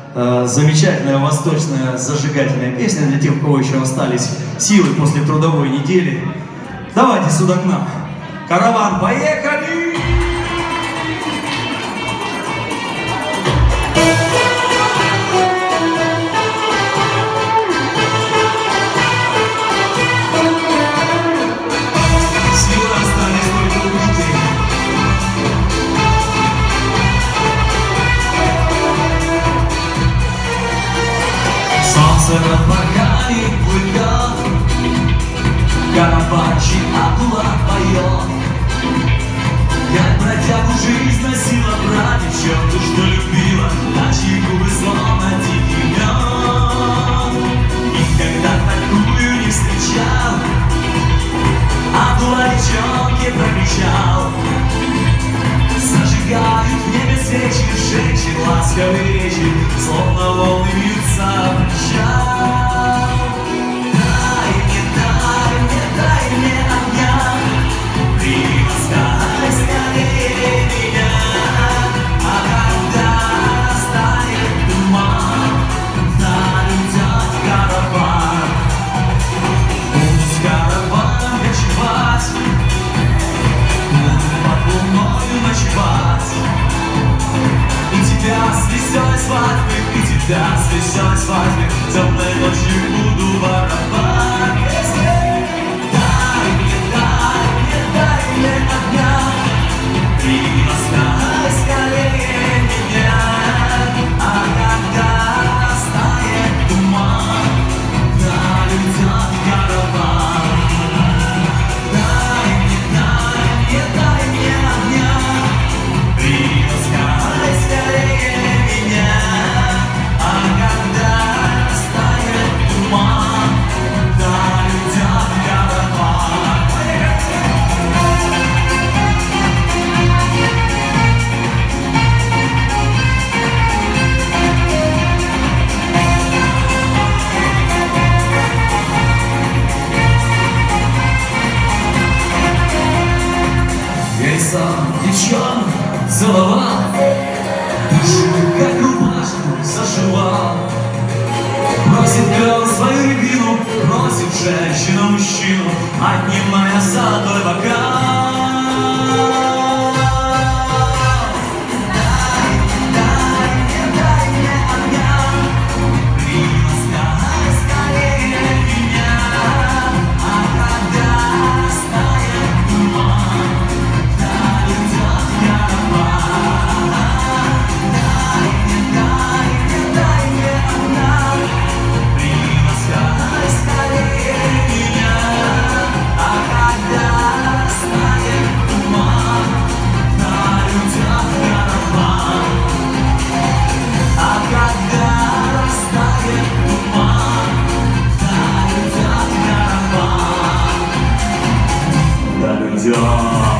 Замечательная восточная зажигательная песня для тех, у кого еще остались силы после трудовой недели. Давайте сюда к нам. Караван, поехали! Разлагает плывет, караванчик Акула поет. Как бродягу жизнь носила прадичок, ту, что любила, на чьи губы словно дикий мед. Никогда такую не встречал, Акула девчонке прокричал. Зажигают в небе свечи, женщин ласковый вечер, словно волны бьются в причал. Дай мне огня, приласкай скорее меня. А когда станет туман, вдаль уйдет караван. Буду с караваном кочевать, буду под луною ночевать. И тебя с веселой свадьбы, и тебя с веселой свадьбы темной ночью буду воровать. Дай мне огня, приласкай скорее меня. А когда станет туман, вдаль уйдет караван. Дай мне огня, приласкай скорее меня. А когда станет туман, вдаль уйдет караван. Я и сам девчонок целовал, душу как рубашку зашивал. Просит girl свою рябину, просит женщина мужчину, отнимая золотой бокал. Дай мне огня, приласкай скорее меня. А когда станет туман, вдаль уйдет караван. Дай мне огня, приласкай скорее меня. А когда станет туман, вдаль уйдет караван. А когда станет туман, вдаль уйдет караван. Вдаль уйдет.